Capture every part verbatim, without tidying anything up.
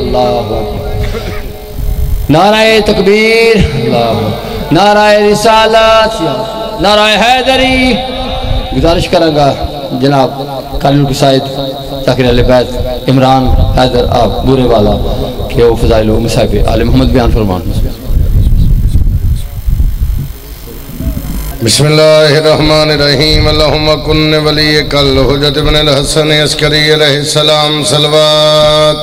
اللہ اکبر، نعرہ تکبیر، اللہ اکبر، نعرہ رسالت، نعرہ حیدری۔ گزارش کروں گا جناب قانون کی سائد ذاکر اہل بیت عمران حیدر آپ بورے والا کہ وہ فضائل و مصائب آل محمد بیان فرمان۔ بسم اللہ الرحمن الرحیم، اللہم کن ولیک الحجت بن الحسن عسکری علیہ السلام، صلوات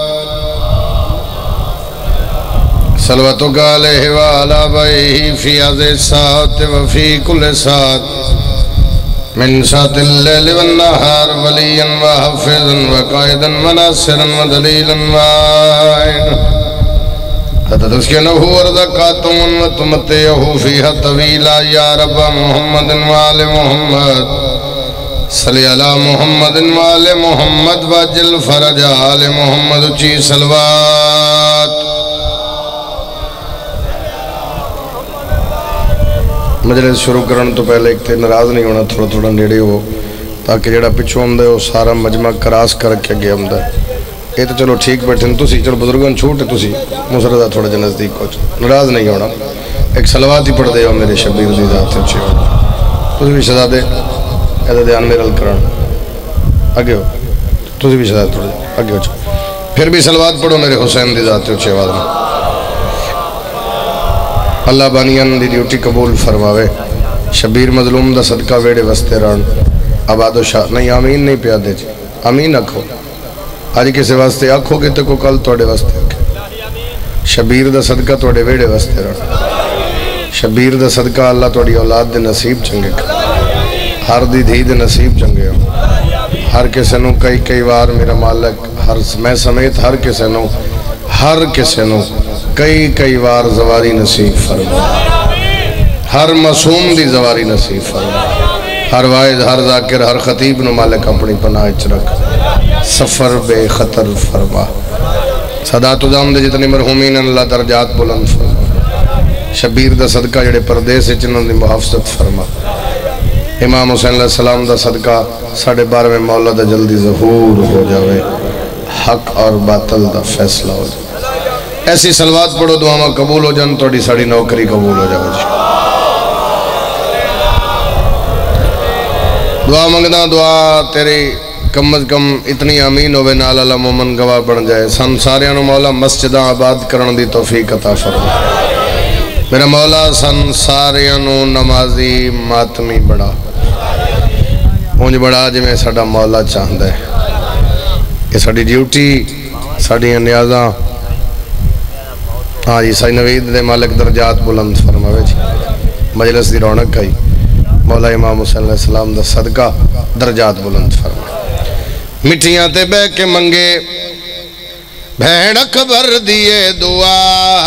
صلواتک علیہ وعلا بائیہ فی عز سات وفی کل سات من سات اللیل والنہار ولیا وحفظا وقائدا وناصرا ودلیلا وعائنا تتسکنہ ورزقاتون وتمتعہ فیہا طویلا یا رب محمد وآل محمد صلی علی محمد وآل محمد واجل فرج آل محمد چی صلوات۔ مجلس شروع کرن تو پہلے ایک تے ناراض نہیں ہونا، تھوڑا تھوڑا نیڑے ہو تاکہ جڑا پچھو ہم دے وہ سارا مجمع کراس کر کے گیا ہم دے۔ یہ تو چلو ٹھیک بیٹھیں تو سی، چلو بزرگان چھوٹے تو سی مسردہ تھوڑا جا نزدیک ہو، ناراض نہیں ہونا۔ ایک صلوات ہی پڑھ دے ہو میرے شبیر دی ذات اچھے ہو، تو بھی شہدہ دے ایدہ دیان میرا الکران آگے ہو، تو بھی شہدہ تھوڑا آگے ہو، پھر بھی صلوات پڑھو میرے حسین دی ذات اچھے آواز میں۔ اللہ بانیان دی ڈیوٹی قبول فرماوے، شبیر مظلوم دا صدقہ ویڑے وستے ران آباد و شاہ نہیں، آمین نہیں پیا دے جی، آمین اکھو آج کسے واسطے آکھو گے تو کو کل توڑے واسطے آکھے، شبیر دا صدقہ توڑے ویڑے واسطے ران، شبیر دا صدقہ اللہ توڑی اولاد دے نصیب چنگے کر، ہر دی دھی دے نصیب چنگے ہو، ہر کسے نو کئی کئی وار میرا مالک، ہر میں سمیت ہر کسے نو ہر کسے نو کئی کئی وار زواری نصیب فرما، ہر معصوم دی زواری نصیب فرما، ہر واحد ہر ذاکر ہر خطیب نو مالک اپنی پناہ اچ رکھ، سفر بے خطر فرما، صدات و دام دے جتنی مرحومین اللہ درجات بلند فرما، شبیر دا صدقہ جڑے پردیس چنن دی محافظت فرما، امام حسین علیہ السلام دا صدقہ ساڑھے بارہ میں مولا دا جلدی ظہور ہو جاوے، حق اور باطل دا فیصلہ ہو جاوے۔ ایسی صلوات پڑھو دعا قبول ہو جان، توڑی ساڑی نوکری قبول ہو جاوے جی۔ دعا منگنا دعا تیری کم از کم اتنی آمین ہوئے نال اللہ مومن گواہ بن جائے، سن ساریانو مولا مسجدہ آباد کرن دی توفیق عطا فرما، میرا مولا سن ساریانو نمازی ماتمی بڑا اونج بڑا جی میں ساڑا مولا چاہندہ ہے، یہ ساڑی ڈیوٹی ساڑی نیازاں ہاں جی سائی نوید دے مالک درجات بلند فرماوے جی، مجلس دی رونق آئی، مولا امام حسین علیہ السلام دا صدقہ درجات بلند فرماوے۔ مٹھیاں تے بے کے منگے بھین اکبر دیے دعا،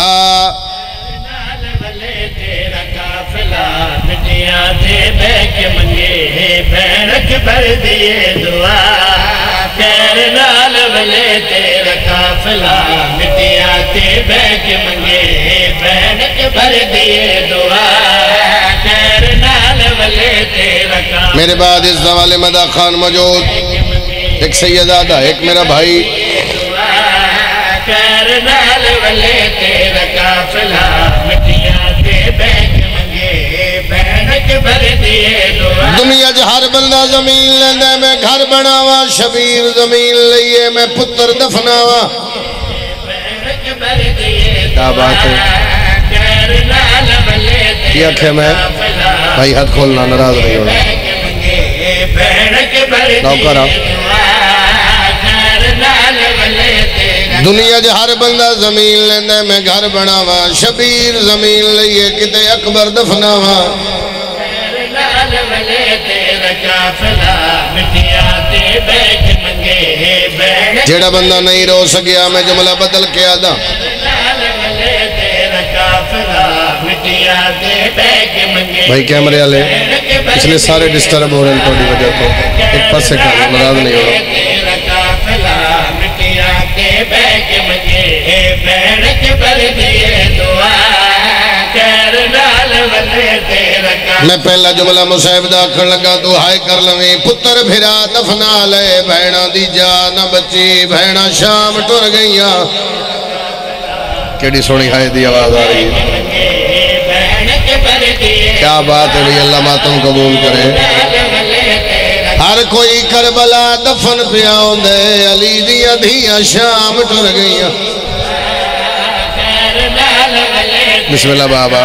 مٹھیاں تے بے کے منگے بھین اکبر دیے دعا، خیر نال ولے تیرا قافلہ، مٹیاں تے بے کے منگے بہن اکبر دیے دعا، خیر نال ولے تیرا قافلہ۔ میرے بعد اس دوالے مدہ خان موجود، ایک سیدادہ ایک میرا بھائی، خیر نال ولے تیرا قافلہ، مٹیاں تے بے کے منگے بہن اکبر دیے دعا۔ دنیا جہر بندہ زمین لیندے میں گھر بناوا، شبیر زمین لئیے میں پتر دفناوا، کیا بات ہے کیا کھے میں بھائی ہاتھ کھولنا نراض نہیں ہونا نوکر آپ دنیا جہر بندہ زمین لیندے میں گھر بناوا، شبیر زمین لئیے کتے اکبر دفناوا، جیڑا بندہ نہیں رو سکیا میں جملہ بدل کے آدھا، بھائی کیمرے آلے پچھلے سارے ڈسٹرب ہو رہے ہیں توڑی وجہ کو ایک پس سے کھانا مراد نہیں ہو میں پہلا جملہ مصیب دا کھڑ لگا تو ہائے کر لویں پتر بھرا دفنا لے بہنا دی جا نہ بچی بہنا شام ٹر گئیاں کیڑی سونی ہائے دی آواز آ رہی ہے کیا بات ہے بھئی اللہ ماتم قبول کرے ہر کوئی کربلا دفن پیاؤں دے علی دیا دیا شام ٹر گئیاں بسم اللہ بابا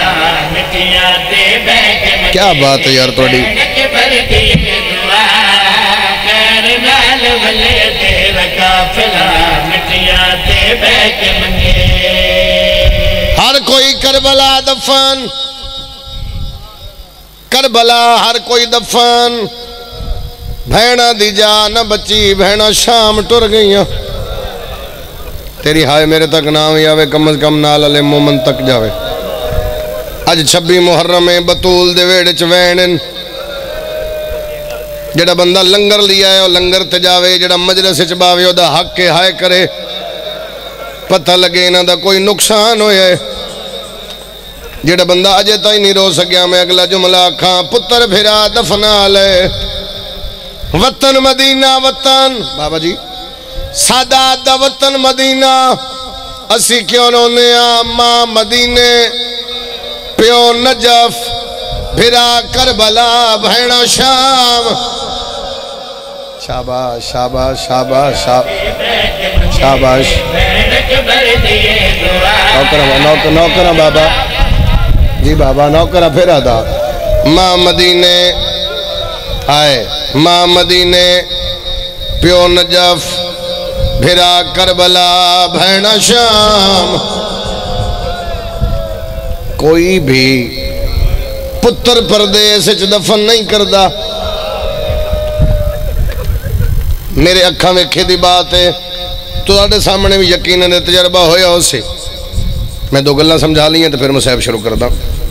کیا بات ہے یار توڑی ہر کوئی کربلا دفن کربلا ہر کوئی دفن بھینا دی جا نہ بچی بھینا شام ٹر گئیاں تیری ہائے میرے تک نہ ہوئی آوے کم از کم نال علی مومن تک جاوے اج چھبی محرم بطول دے ویڑ چوینن جڑا بندہ لنگر لیا ہے اور لنگر تے جاوے جڑا مجلس چباوے او دا حق کے ہائے کرے پتہ لگے نہ دا کوئی نقصان ہوئے جڑا بندہ اجے تا ہی نہیں رو سکیا میں اگلا جملہ کھاں پتر بھرا دفنا لے وطن مدینہ وطن بابا جی سادات دا وطن مدینہ اسی کیوں رونے ماں مدینے پیو نجف بھرا کربلا بھینا شام شاباش شاباش شاباش شاباش نوکرہ نوکرہ نوکرہ بابا جی بابا نوکرہ پھر دا ماں مدینے آئے ماں مدینے پیو نجف بھرا کربلا بھینا شام کوئی بھی پتر پردیس اچھ دفن نہیں کردہ میرے اکھاں میں کھیدی بات ہے تو آڑے سامنے بھی یقیناً تجربہ ہویا ہو سے میں دو گلہ سمجھا لی ہیں تو پھر مصیب شروع کردہ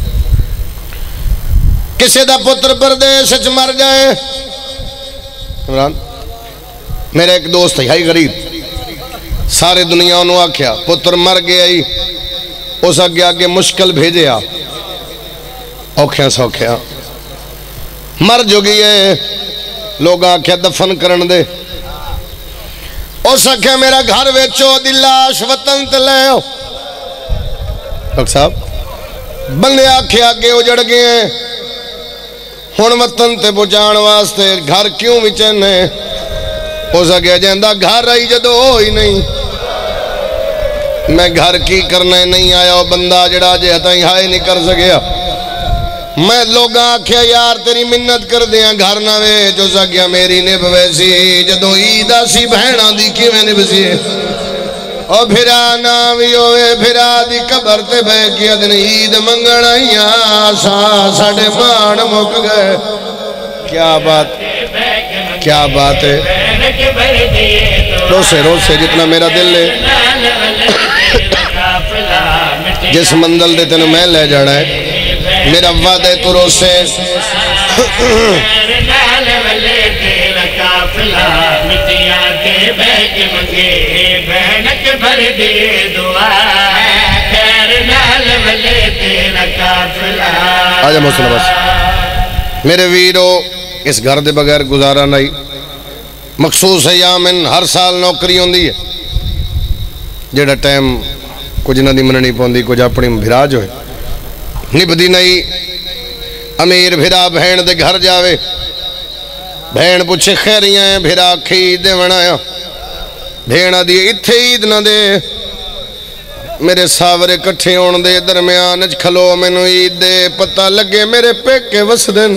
کسے دا پتر پردیس اچھ مر جائے عمران میرے ایک دوست ہے ہائی غریب سارے دنیا انہوں آکھیا پتر مر گیا ہی اس آگے آگے مشکل بھیجے آ اوکھیاں سوکھیاں مر جو گئی ہے لوگ آکھیا دفن کرن دے اس آکھیا میرا گھر ویچو دلاش وطن تلے ہو ڈاکٹر صاحب بندے آکھیا آگے اجڑ گئے ہیں ہون وطن تے پہنچان واسطے گھر کیوں وچنے اس آگے جہندہ گھر آئی جدو ہوئی نہیں میں گھر کی کرنے نہیں آیا بندہ جڑا جے ہتائی ہائے نہیں کر سکیا میں لوگ آکھیا یار تیری منت کر دیا گھر نہ وے جو سکیا میری نب ویسی جدو عیدہ سی بہنہ دی کی میں نب سی او بھرا ناوی ہوئے بھرا دی قبر تے بے کیا دن عید منگنائیاں سا ساڑے مان مک گئے کیا بات کیا بات ہے روسے روسے جتنا میرا دل ہے جس منزل دے تینوں میں لے جاڑا ہے میرا وعدہ تو روسے آجا مسلم بس میرے ویرو اس گھر دے بغیر گزارا نہیں مخصوص ایامن ہر سال نوکری ہوندی ہے جیڑا ٹائم کچھ نہ دی مننی پوندی کچھ اپنی بھرا جو ہے نبدی نہیں امیر بھرا بھین دے گھر جاوے بھین پوچھے خیریاں ہیں بھرا کھید دے منایا بھینا دیئے اتھے عید نہ دے میرے ساورے کٹھے ہون دے درمیان اچھ کھلو میں نو عید دے پتہ لگے میرے پیکے وسدن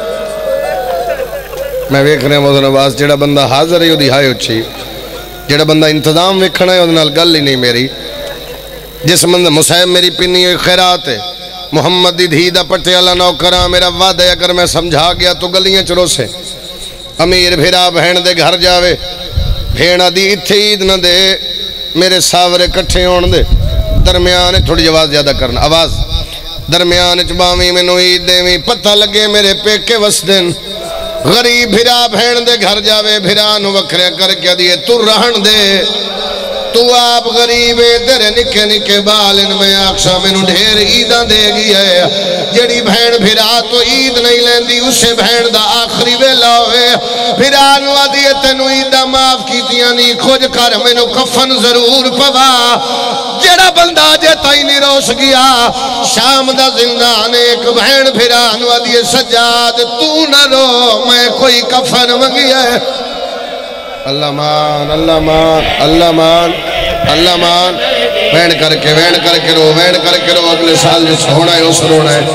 میں ویکھ رہے ہیں موضوع نواز جڑا بندہ حاضر ہے دی ہائے اچھی جڑا بندہ انتظام ویکھنا ہے ادھنال گل ہی نہیں میری جس بندہ مسائب میری پینی ہوئی خیرات ہے محمد دی دھی دا پٹے اللہ نوکران میرا وعدہ ہے اگر میں سمجھا گیا تو گلیاں چرو سے امیر بھیرا بہن دے گھر جاوے بھینا دی اتھے عید نہ دے میرے ساورے کٹھے ہون دے درمیان تھوڑی آواز زیادہ کرنا آواز درمیان چباویں میں نو عید دے میں پتہ لگے میرے پیکے وسدن غریب بھیرا بہن دے گھر جاوے بھیرا نو وکھرے کر کیا دیئے تو رہن دے تو آپ غریبے تیرے نکے نکے بال ان میں آکشا میں نو ڈھیر عیدہ دے گیا ہے جڑی بہن بھیرا تو عید نہیں لین دی اسے بہن دا آخری ویلا ہوئے بھیرا نو آدیت نو عیدہ معاف کی تیاں نہیں کھوج کر میں نو کفن ضرور پوا جڑا جڑا بندہ جے تائی نہیں روس گیا شام دا زندان ایک بہن پھران ودی سجاد تو نہ رو میں کوئی کفن منگیا ہے اللہ مان اللہ مان اللہ مان اللہ مان وین کر کے وین کر کے رو وین کر کے رو اگلے سال جس ہونا ہے اس رونا ہے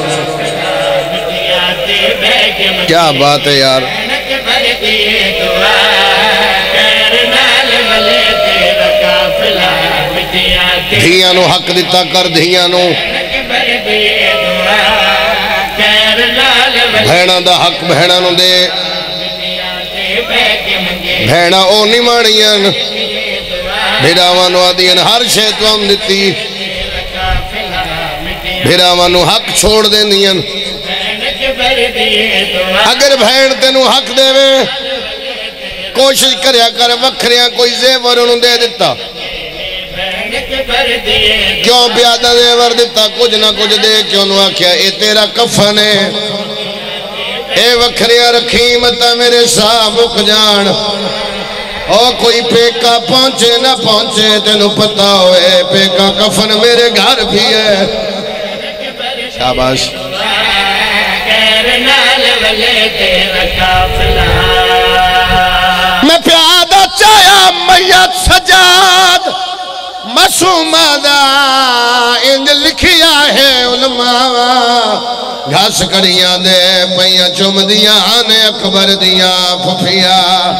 کیا بات ہے یار دھیاں نو حق دیتا کر دھیاں نو بھیڑا دا حق بھیڑا نو دے بھیڑا او نہیں مانیاں بھیڑاوانو آدین ہر شیطوان دیتی بھیڑاوانو حق چھوڑ دیں دیاں اگر بھیڑ تینو حق دے وے کوشش کریا کر وکھریاں کوئی زیور انہوں دے دیتا کیوں پیادہ زیور دیتا کچھ نہ کچھ دے کیوں نو آکھیا اے تیرا کفن ہے اے وکھریاں رکھیمتا میرے صاحب اک جان اور کوئی پیکا پہنچے نہ پہنچے تینو پتہ ہوئے پیکا کفن میرے گھر بھی ہے شاباش میں پیادہ چاہیا میت سجاد مسومہ دا انج لکھیا ہے علماء گھاس کریاں دے پیاں چم دیاں نے اکبر دیاں پھپیا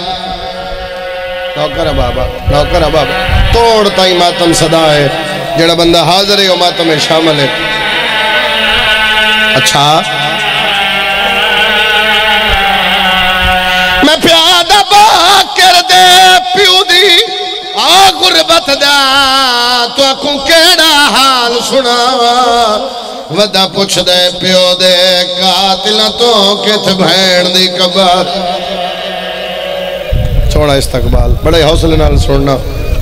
نوکر بابا نوکر بابا توڑتا ہی ماتم صدا ہے جڑا بندہ حاضر ہے وہ ماتم میں شامل ہے اچھا میں پیادہ باکر دے پیو دی آ غربت دا تو اکھوں کیڑا حال سناوا ودا پوچھ دے پیو دے قاتل تو کت بھین دی کبار چھوڑا استقبال بڑے حوصلے نال سننا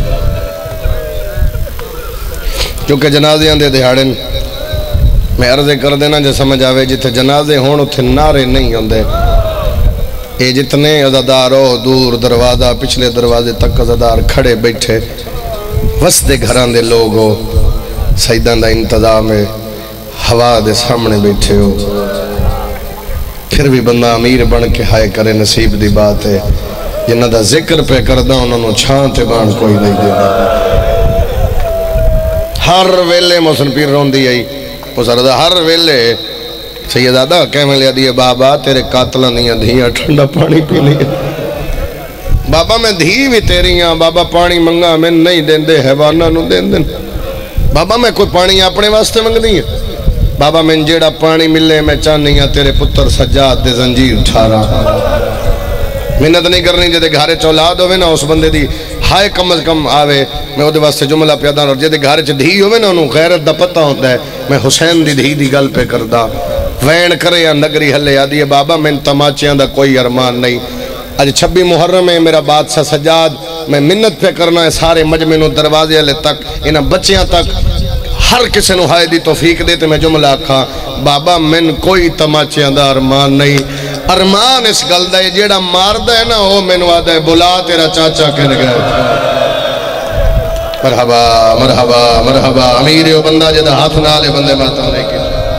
کیونکہ جنازیاں دے دہاڑن میں عرضے کر دینا جو سمجھ آوے جتے جنازے ہون اتھے نعرے نہیں ہوندے اے جتنے عزادار ہو دور دروازہ پچھلے دروازے تک عزادار کھڑے بیٹھے وسط گھران دے لوگ ہو سیدان دا انتظام ہے ہوا دے سامنے بیٹھے ہو پھر بھی بندہ امیر بن کے ہائے کرے نصیب دی بات ہے جنہ دا ذکر پہ کردہ انہوں نے چھانتے بان کوئی نہیں دینا ہر ویلے محسن پیر رون دی آئی پسردہ ہر ویلے سیدادہ کہنے لیا دیئے بابا تیرے قاتلہ نہیں دھیاں ٹھنڈا پانی پی لیا بابا میں دھی بھی تیری ہاں بابا پانی منگا میں نہیں دین دے حیوانہ نو دین دین بابا میں کوئی پانی اپنے واسطے منگ دی ہے بابا میں جیڑا پانی ملے میں چاہنی ہاں تیرے پتر سجاد دے زنجیر اٹھا رہا محنت نہیں کرنی جدے گھارے چولاد ہوئے نا اس بندے دی ہائے کم از کم آوے میں وہ دے واسطے جملہ پیدا اور جدے گھارے چھ دھی ہوئے نا انہوں غیرت دا پتہ ہوتا ہے میں حسین دی دھی دی گل پہ کردہ وین کرے یا نگری حلے یا دیئے بابا میں تماچیاں دا کوئی ارمان نہیں آج چھبی محرم ہے میرا بادشاہ سجاد میں منت پہ کرنا ہے سارے مجمع دروازے والے تک انہاں بچیاں تک ہر کسی نو ہائے دی توفیق دیتے میں جملہ آکھا بابا من کوئی تماچیاں دا ارمان نہیں ارمان اس گل دا ہے جیڑا ماردہ ہے نا وہ میں نوادہ ہے بلا تیرا چاچا کہنے گئے مرحبا مرحبا مرحبا امیر و بندہ جدہ ہاتھ نالے بندے ماتم لے کے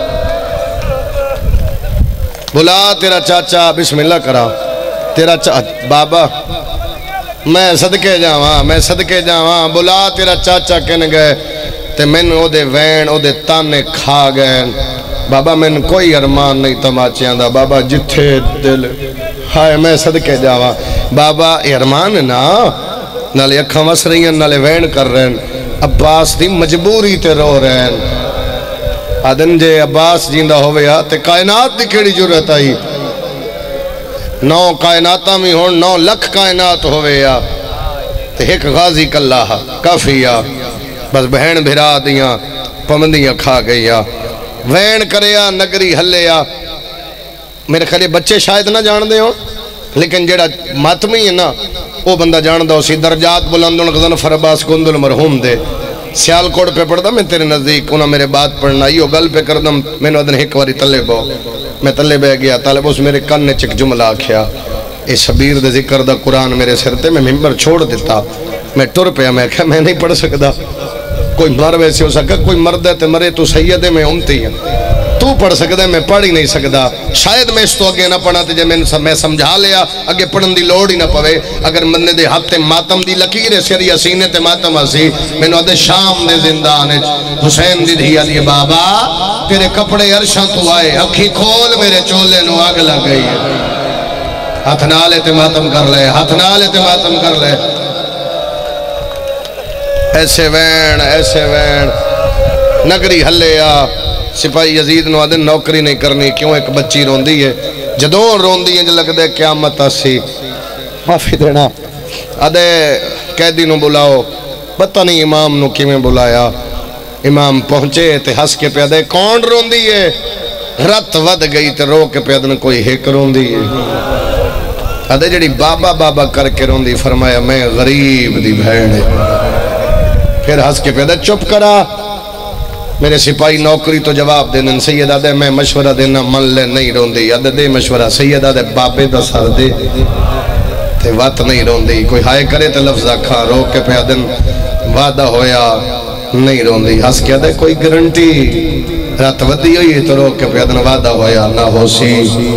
بلا تیرا چاچا بسم اللہ کرا تیرا چاچا بابا میں صدقے جاواں میں صدقے جاواں بلا تیرا چاچا کہنے گئے تے میں او دے وین او دے تانے کھا گئے بابا میں کوئی ارمان نہیں تماچیاں دا بابا جتھے دل ہائے میں صدقے جاواں بابا ارمان نا نالے اکھاں وس رہی ہیں نالے وین کر رہے ہیں عباس دی مجبوری تے رو رہے ہیں آدن جے عباس جیندہ ہوئے یا تے کائنات دی کیڑی جرت آئی نو کائناتہ میں ہون نو لکھ کائنات ہوئے یا تے ایک غازی کاللہ کافی یا بس بہن بھرا دیاں پمندیاں کھا گئی یا وین کرے یا نگری ہلے یا میرے خیلے بچے شاید نہ جان دے ہوں لیکن جیڑا ماتمی ہے نا وہ بندہ جان دا اسی درجات بلندن غزن فرباس گندل مرحوم دے سیال کوڑ پہ پڑھدا میں تیرے نزدیک انہاں میرے بات پڑھنا یہ گل پہ کردم میں نے ادن ایک واری تلے بہو میں تلے بہ گیا طالب اس میرے کن نے چک جملہ آکھیا اے شبیر دے ذکر دا قرآن میرے سرتے میں ممبر چھوڑ دیتا میں ٹر پہ میں کہا میں نہیں پڑھ سکتا کوئی مر ویسے ہو سکا کوئی مرد ہے تے مرے تو سید میں امتی ہے تو پڑھ سکتا ہے میں پڑھ ہی نہیں سکتا شاید میں اس تو اگے نہ پڑھا تے جے میں سمجھا لیا اگے پڑھن دی لوڑ ہی نہ پوے اگر مندے دے ہاتھ تے ماتم دی لکیر ہے سری سینے تے ماتم ہسی میں نو دے شام دے زندان حسین دی دھیا دی بابا تیرے کپڑے عرشاں تو آئے اکھی کھول میرے چولے نو آگ لگ گئی ہے ہاتھ نالے تے ماتم کر لے ہاتھ نالے تے ماتم کر لے ایسے وین ایسے وین نگری ہلے آ سپاہی یزید نو آدھے نوکری نہیں کرنی کیوں ایک بچی روندی ہے جدون روندی ہے جو لگ دے قیامت آسی معافی دینا آدھے قیدی نو بلاؤ پتہ نہیں امام نو کی میں بلایا امام پہنچے تے ہس کے پیادے کون روندی ہے رت ود گئی تے رو کے پیادن کوئی ہیک روندی ہے آدھے جڑی بابا بابا کر کے روندی فرمایا میں غریب دی بھین ہے پھر ہس کے پیادے چپ کرا میرے سپاہی نوکری تو جواب دینا سید آدھے میں مشورہ دینا من لے نہیں روندی آدھے دے مشورہ سید آدھے بابے دا سر دے تے وات نہیں روندی کوئی ہائے کرے تے لفظہ کھا رو کے پہ آدھن وعدہ ہویا نہیں روندی ہس کے آدھے کوئی گرنٹی رات ودی ہوئی تو رو کے پہ آدھن وعدہ ہویا نہ ہو سی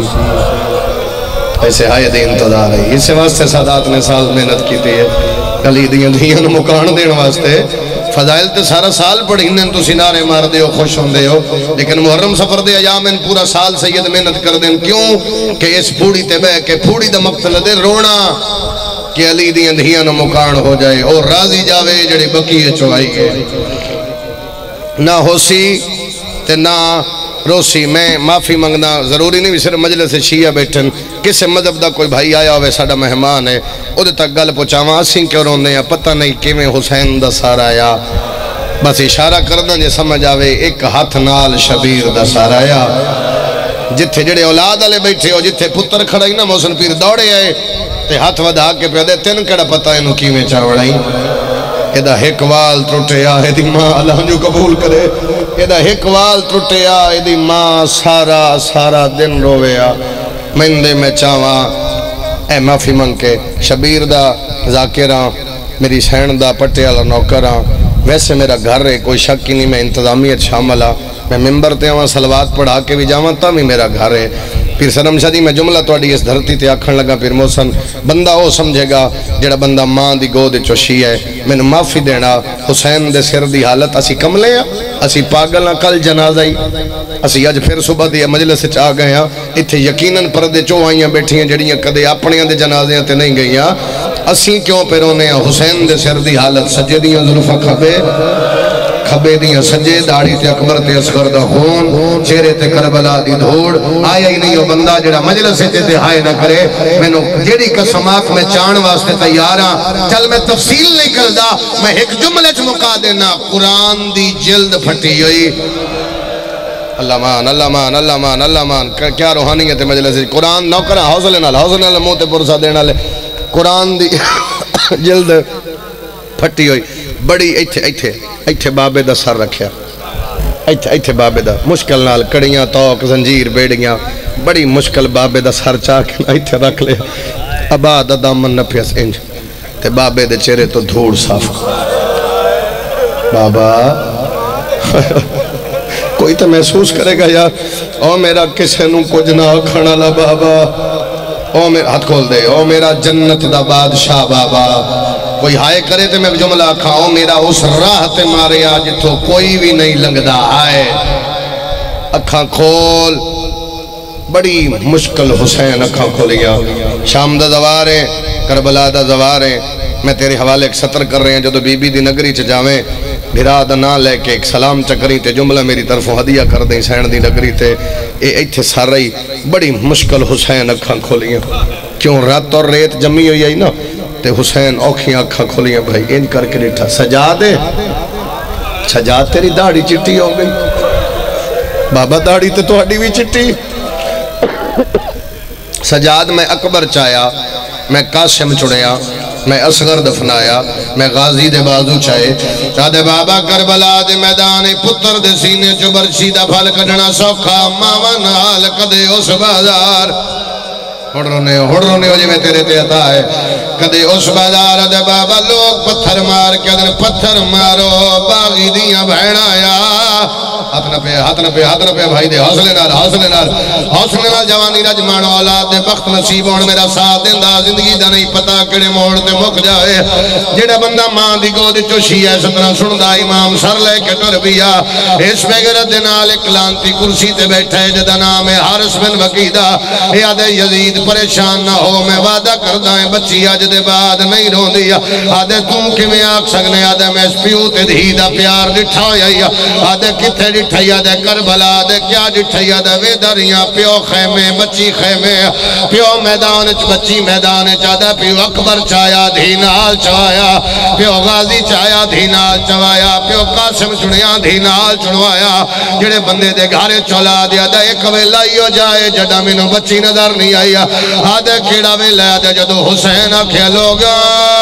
ایسے ہائے دے انتظار ہے اس واسطے سادات نے سال محنت کی تھی علی دیاں دیاں مکان دین واسطے فضائل تے سارا سال پڑھیں تو سنارے مار دے ہو خوش ہوں دے ہو لیکن محرم سفر دے ایامن پورا سال سید محنت کر دیں کیوں کہ اس پھوڑی تے بے کہ پھوڑی دا مقتل دے رونا کہ علی دی اندھیاں مکان ہو جائے اور راضی جاوے جڑی بقیہ چوائی ہے نہ ہو سی تے نہ روسی میں معافی منگنا ضروری نہیں صرف مجلس شیعہ بیٹھن کسے مذہب دا کوئی بھائی آیا ہوئے ساڑا مہمان ہے او دے تک گل پوچھاواں اسیں کیوں روندے ہیں پتہ نہیں کہ میں حسین دا سارا آیا بس اشارہ کردہ جے سمجھ آوے ایک ہاتھ نال شبیر دا سارا آیا جتھے جڑے اولاد آلے بیٹھے ہو جتھے پتر کھڑائی نا محسن پیر دوڑے آئے تے ہاتھ ودا کے پیادے تین کڑا پتہ انہوں کی میں چاوڑائی ایدہ ہکوال ٹوٹیا ایدی ماں اللہ جو قبول کرے ایدہ ہکوال ٹوٹیا ایدی ماں سارا سارا دن رویا مندے میں چاواں اے معافی منگ کے شبیر دا ذاکراں میری سین دا پٹیالا نوکراں ویسے میرا گھر ہے کوئی شک ہی نہیں میں انتظامیت شاملہ میں ممبر تے آواں سلوات پڑھا کے بھی جاواں تا بھی میرا گھر ہے پھر سرم شدی میں جملہ توڑی اس دھرتی تے آکھن لگا پھر موسن بندہ ہو سمجھے گا جڑا بندہ ماں دی گود چوشی ہے میں نے معافی دینا حسین دے سر دی حالت اسی کم لے ہیں اسی پاگل نہ کل جنازہ ہی اسی آج پھر صبح دی مجلس چاہ گئے ہیں اتھے یقیناً پردے چو آئیاں بیٹھی ہیں جڑیاں کدے اپنیاں دے جنازے تے نہیں گئی ہیں اسی کیوں پہ رونے ہیں حسین دے سر دی حالت سجے دیاں ظلفہ کھبے کھبے دیاں سجے داڑھی تے اکبر تے اصغر دا خون چہرے تے کربلا دی دھوڑ آیا ہی نہیں ہو بندہ جڑا مجلس تے تے ہائے نہ کرے میں نو جیڑی قسمات میں چان واسطے تیاراں چل میں تفصیل نہیں کردہ میں ایک جملے چ مکا دینا قرآن دی جلد پھٹی ہوئی اللہ مان اللہ مان اللہ مان اللہ مان کیا روحانیت مجلس قرآن نو کرا حوصلے نال حوصلے نال منہ تے پرسا دینا لے قرآن دی جلد پھٹی ہوئی بڑی ایتھے ایتھے ایتھے بابے دا سر رکھیا ایتھے ایتھے بابے دا مشکل نال کڑیاں توک زنجیر بیڑیاں بڑی مشکل بابے دا سر چاہ کے ایتھے رکھ لیا ابا دا دامن نپیس انج تے بابے دے چہرے تو دھوڑ صاف بابا کوئی تو محسوس کرے گا یار او میرا کسے نو کچھ نہ کھانا لا بابا او میرا ہاتھ کھول دے او میرا جنت دا بادشاہ بابا کوئی ہائے کرے تے میں جملہ کھاؤں میرا اس راہ تے مارے آج تو کوئی بھی نہیں لنگدہ آئے اکھاں کھول بڑی مشکل حسین اکھاں کھولیا شام دا زوارے کربلا دا زوارے میں تیرے حوالے ایک سطر کر رہے ہیں جو تو بی بی دی نگری چ جاویں بھرا دا نہ لے کے ایک سلام چکری تے جملہ میری طرف ہدیہ کر دیں سین دی نگری تے اے ایتھے سارئی بڑی مشکل حسین اکھاں کھولیاں کیوں رات اور ریت جمی ہوئی آئی نا تے حسین اوکھیاں اکھاں کھولیاں بھائی ان کر کے ڈٹھا سجا دے سجا تیری داڑھی چٹی ہو گئی بابا داڑھی تے تو ہڈی بھی چٹی سجاد میں اکبر چایا میں قاسم چڑیا میں اصغر دفنایا میں غازی دے بازو چاہے چاہدے بابا کربلا دے میدان پتر دے سینے چو برشی دا پھل کڑنا سوکھا ماما نال کدے اس بازار ہڑ رونے ہو ہڑ رونے ہو جی میں تیرے تے عطا ہے کدے اس بازار دے بابا لوگ پتھر مار کے دن پتھر مارو باغی دیاں بہن آیا ہاتھ نہ پہ ہاتھ نہ پہ ہاتھ نہ پہ بھائی دے حوصلے نال حوصلے نال حوصلے نال جوانی رجمان اولاد دے بخت نصیب ہون میرا ساتھ دیندا زندگی دا نہیں پتہ کیڑے موڑ تے مک جائے جڑا بندہ ماں دی گود چوشی ہے ستنا سندا امام سر لے کے ٹر پیا اس بغیرت دے نال ایک لانتی کرسی تے بیٹھا ہے جدا نام ہے حارث بن وقیدہ یاد یزید پریشان نہ ہو میں وعدہ کردا ہے بچی اج دے بعد نہیں روندی آدے تم کیویں آکھ سکنے آدے میں اس پیو تے دھی دا پیار ڈٹھا یا آدے کتھے ڈٹھیا دے کربلا دے کیا ڈٹھیا دے ویدریاں پیو خیمے بچی خیمے پیو میدان چ بچی میدان چاہدہ پیو اکبر چایا دھینال چوایا پیو غازی چایا دھینال چوایا پیو قاسم چڑیاں دھینال چڑوایا جڑے بندے دے گھارے چولا دیا دے ایک ویلہ ہی جائے جڑا منو بچی نظر نہیں آئی آدھے کیڑا ویلہ دے جدو حسین آکھے لوگا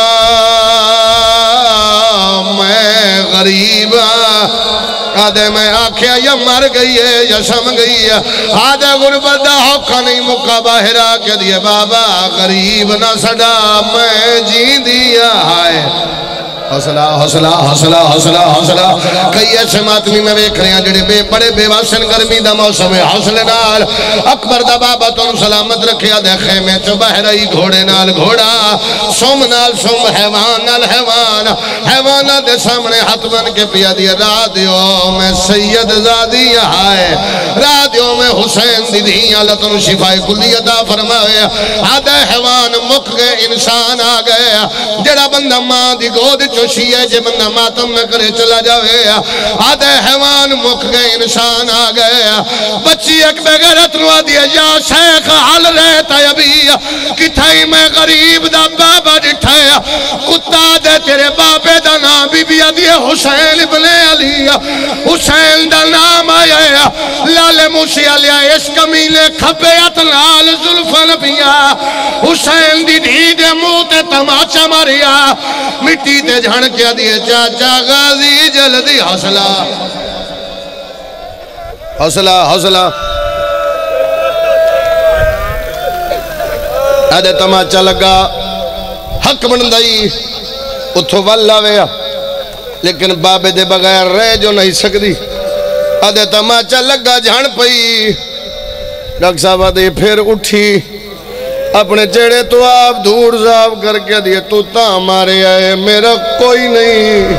میں غریب آدھے میں آکھیا یا مر گئی ہے یا سم گئی ہے آدھے غربت دا ہوکا نہیں مکہ باہر آکے دیئے بابا غریب نہ سڑا میں جین دیا ہے حوصلہ حوصلہ حوصلہ حوصلہ حوصلہ کئی ایسے ماتمی میں ویکھ رہے ہیں جڑے بے بڑے بے واسن گرمی دا موسم ہے حوصلے نال اکبر دا بابا تو سلامت رکھیا دے خیمے چو بہرائی گھوڑے نال گھوڑا سوم نال سوم حیوان نال حیوان حیوان دے سامنے ہاتھ بن کے پیا دیا رادیو میں سید زادی آئے رادیو میں حسین دی دی اللہ تنو شفائی کلی عطا فرمائے آدھے حیوان مک گئے انسان آ گئے جڑا بندہ ماں دی گود چوشی ہے جے بندہ ماتم نہ کرے چلا جاوے آدھے حیوان مک گئے انسان آ گئے بچی ایک بغیرت نوا دیا یا شیخ حال رہتا ابھی کتھائی میں غریب دا بابا جٹھایا کتا دے تیرے بابے دا نام بی بی دیا حسین ابن علی حسین دا نام آیا لال موسی علیہ اس کمیلے کھپیت لال ظلفن پیا حسین دی دی دے موتے تماچا ماریا مٹی دے جھن کیا دیئے چاچا غازی جلدی حوصلہ حوصلہ حوصلہ آدھے تماچا لگا حق بندائی اتھو والا ویا لیکن بابے دے بغیر رہ جو نہیں سکتی آدھے تماچا لگا جھن پئی ڈاکٹر صاحب آدھے پھر اٹھی اپنے چڑے تو آپ دھوڑ صاحب کر کے دیئے تو تا مارے آئے میرا کوئی نہیں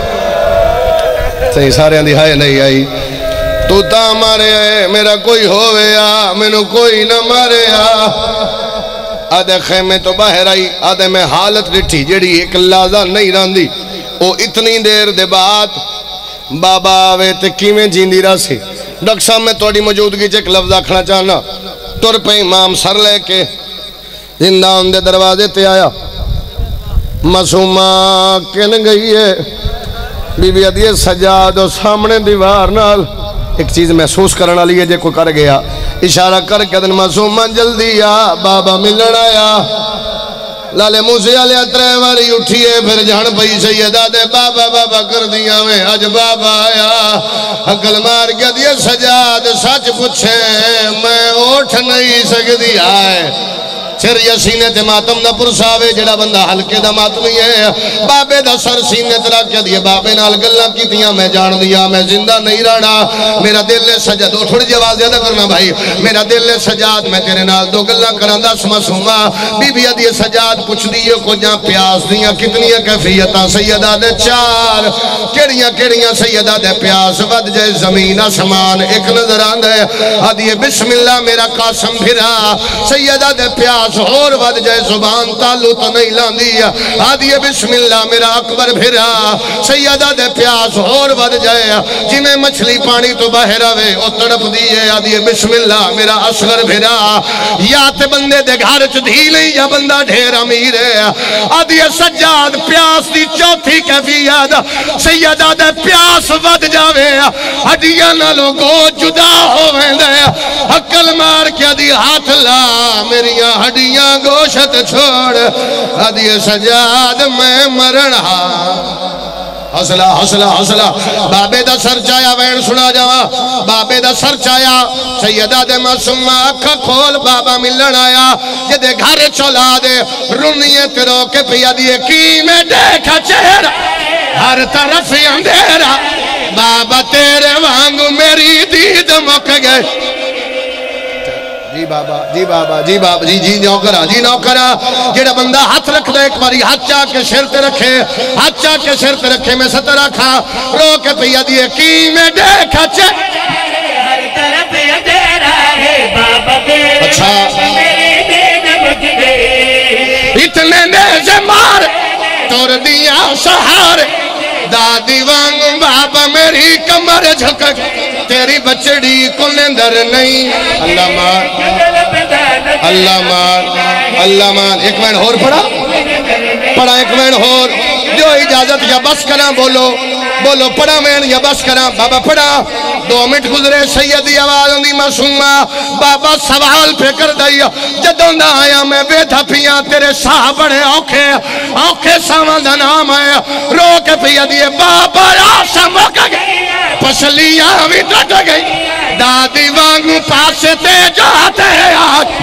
صحیح سارے اندھی ہائے نہیں آئی تو تا مارے آئے میرا کوئی ہوئے آ میں کوئی نہ مارے آ آدھے خیمے تو باہر آئی آدھے میں حالت رٹھی جڑی ایک لازہ نہیں راندی او اتنی دیر دے بعد بابا آوے تے کیویں جیندی راسی ڈاکٹر صاحب میں توڑی موجودگی چیک لفظ آکھنا چاہنا تر پہ امام سر لے کے زندان دے دروازے تے آیا معصومہ کن گئی ہے بی بی ادیے سجاد و سامنے دیوار نال ایک چیز محسوس کرنا لیے جے کوئی کر گیا اشارہ کر کے دن معصومہ جلدی آ بابا ملن آیا لالے موسی علیہ تریواری اٹھئے پھر جھن پئی سیدہ دے بابا بابا کر دیا میں اج بابا آیا حقل مار کے دیے سجاد سچ پوچھے میں اٹھ نہیں سکتی آئے سر یا سینے تے ماتم نہ پرساوے جڑا بندہ حلقے دا ماتمی ہے بابے دا سر سینے تے رکھ دیا بابے نال گلہ کی تیاں میں جان دیا میں زندہ نہیں رہنا میرا دل لے سجاد تھوڑی جی آواز زیادہ کرنا بھائی میرا دل لے سجاد میں تیرے نال دو گلہ کرندہ سمسوما بی بی ادھی سجاد پوچھ دیئے کو جہاں پیاس دیاں کتنی کیفیتاں سیدہ دے چار کیڑیاں کیڑیاں سیدہ دے پیاس ود جائے زمین آسمان ایک نظر آندے ادھی بسم اللہ میرا قاسم بھرا سیدہ دے پیاس اور ود جائے زبان تالو تو نہیں لاندی آدھی بسم اللہ میرا اکبر بھرا سیدہ دے پیاس اور ود جائے جنہیں مچھلی پانی تو باہر آوے او تڑپ دیئے آدھی بسم اللہ میرا اصغر بھرا یا تے بندے دے گھر چ دھی نہیں یا بندہ ڈھیر امیر ہے آدھی سجاد پیاس دی چوتھی کیفیت سیدہ دے پیاس ود جاوے ہڈیاں نالوں کو جدا ہوئے دے حقل مار کیا دی ہاتھ لا میریاں ہڈیاں گوشت چھوڑ آدھی سجاد میں مرن ہاں حوصلہ حوصلہ حوصلہ بابے دا سر چایا وین سنا جاوا بابے دا سر چایا سیدہ دے معصومہ اکھا کھول بابا ملن آیا جدے گھر چلا دے رنیت رو کے پیا دیے کی میں دیکھا چہرہ ہر طرف اندھیرا بابا تیرے وانگو میری دید مک گئے جی بابا جی بابا جی بابا جی جی نوکرہ جی نوکرہ جیڑا بندہ ہاتھ رکھ دے ایک باری ہاتھ چاہ کے شرط رکھے ہاتھ چاہ کے شرط رکھے میں ستر رکھا رو کے پیا دیے کی میں دیکھا چاہ ہر طرف اندھیرا ہے بابا تیرے اچھا میری دید مک گئے اتنے نیزے مار توڑ دیا سہار دادی وانگو بابا میری کمر جھک تیری بچڑی کو نندر نہیں اللہ مار اللہ مار اللہ مار ایک مین ہور پڑھا پڑھا ایک مین ہور جو اجازت یا بس کرا بولو بولو پڑھا مین یا بس کرا بابا پڑھا دو منٹ گزرے سیدی آواز اندی معصومہ بابا سوال پہ کر دیا جدوں نہ آیا میں بے دھپیاں تیرے ساہ بڑے اوکھے اوکھے سامان دا نام ہے رو کے پیا دیئے بابا آسا موکا گئی پسلیاں بھی ڈٹ گئی دادی وانگو پاسے تے جاتے ہیں آج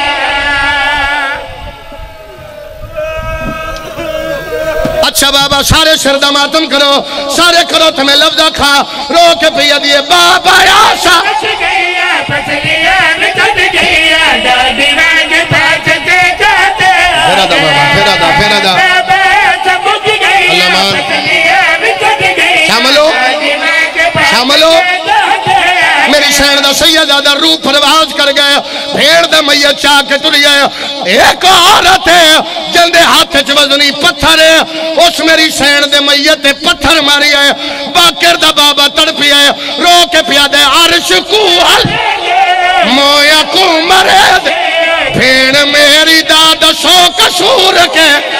اچھا بابا سارے شردہ ماتم کرو سارے کرو تمہیں لفظہ کھا رو کے پیا دیئے بابا آسا پس گیا پسلیاں بھی ڈٹ گیا دادی وانگو پاسے تے جاتے ہیں پھیرا دا بابا پھیرا دا پھیرا دا بابا سمجھ گئی اللہ مان پسلیاں بھی ڈٹ گئی شاملو شاملو میری شہن دا سیدہ دا روح پرواز کر گئے بھیڑ دا میت چاہ کے تلی گئے ایک عورت ہے جندے ہاتھ چوزنی پتھر ہے اس میری شہن دے میت پتھر ماری ہے باکر دا بابا تڑپی ہے رو کے پیا دے عرش کو حل مویا کو مرد بھیڑ میری دادا سو کسور کے